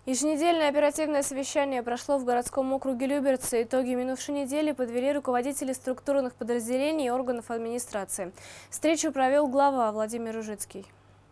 Еженедельное оперативное совещание прошло в городском округе Люберцы. Итоги минувшей недели подвели руководители структурных подразделений и органов администрации. Встречу провел глава Владимир Ужицкий.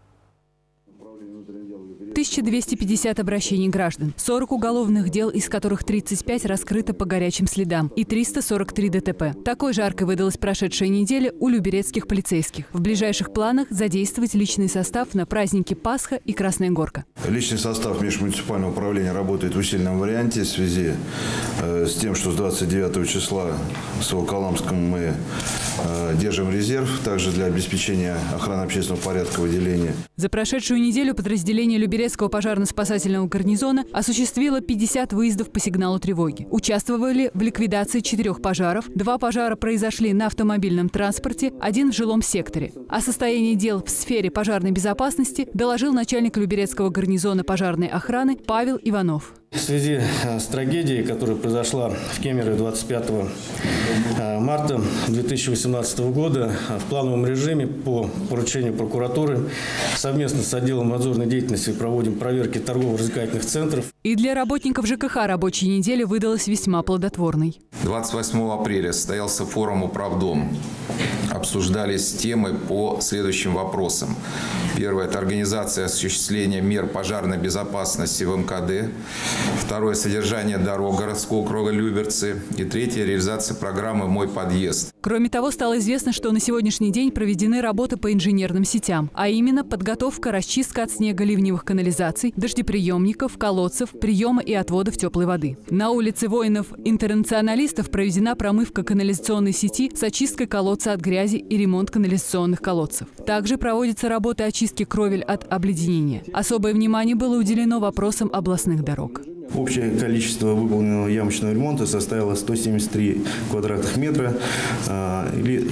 1250 обращений граждан, 40 уголовных дел, из которых 35 раскрыто по горячим следам, и 343 ДТП. Такой жаркой выдалась прошедшая неделя у люберецких полицейских. В ближайших планах задействовать личный состав на праздники Пасха и Красная Горка. Личный состав межмуниципального управления работает в усиленном варианте в связи с тем, что с 29 числа с Волоколамском мы держим резерв, также для обеспечения охраны общественного порядка выделения. За прошедшую неделю подразделение Люберецкого пожарно-спасательного гарнизона осуществило 50 выездов по сигналу тревоги. Участвовали в ликвидации 4 пожаров, 2 пожара произошли на автомобильном транспорте, 1 в жилом секторе. О состоянии дел в сфере пожарной безопасности доложил начальник Люберецкого гарнизона пожарной охраны Павел Иванов. В связи с трагедией, которая произошла в Кемерово 25 марта 2018 года, в плановом режиме по поручению прокуратуры совместно с отделом надзорной деятельности проводим проверки торгово-развлекательных центров. И для работников ЖКХ рабочая неделя выдалась весьма плодотворной. 28 апреля состоялся форум «Управдом». Обсуждались темы по следующим вопросам. Первое – это организация осуществления мер пожарной безопасности в МКД. Второе – содержание дорог городского округа Люберцы. И третье – реализация программы «Мой подъезд». Кроме того, стало известно, что на сегодняшний день проведены работы по инженерным сетям, а именно подготовка, расчистка от снега ливневых канализаций, дождеприемников, колодцев, приема и отводов теплой воды. На улице воинов-интернационалистов проведена промывка канализационной сети с очисткой колодца от грязи и ремонт канализационных колодцев. Также проводятся работы очистки кровель от обледенения. Особое внимание было уделено вопросам областных дорог. Общее количество выполненного ямочного ремонта составило 173 квадратных метра или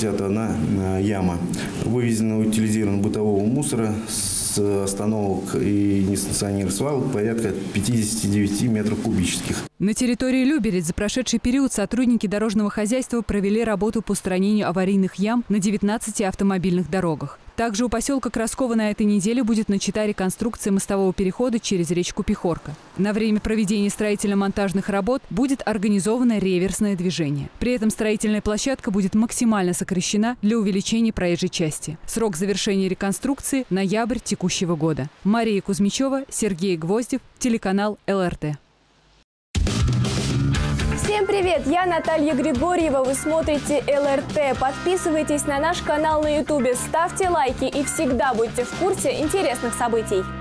161 яма. Вывезено и утилизировано бытового мусора с остановок и несанкционированных свалок порядка 59 метров кубических. На территории Люберец за прошедший период сотрудники дорожного хозяйства провели работу по устранению аварийных ям на 19 автомобильных дорогах. Также у поселка Красково на этой неделе будет начата реконструкция мостового перехода через речку Пехорка. На время проведения строительно-монтажных работ будет организовано реверсное движение. При этом строительная площадка будет максимально сокращена для увеличения проезжей части. Срок завершения реконструкции – ноябрь текущего года. Мария Кузьмичева, Сергей Гвоздев, телеканал ЛРТ. Всем привет! Я Наталья Григорьева. Вы смотрите ЛРТ. Подписывайтесь на наш канал на YouTube, ставьте лайки и всегда будьте в курсе интересных событий.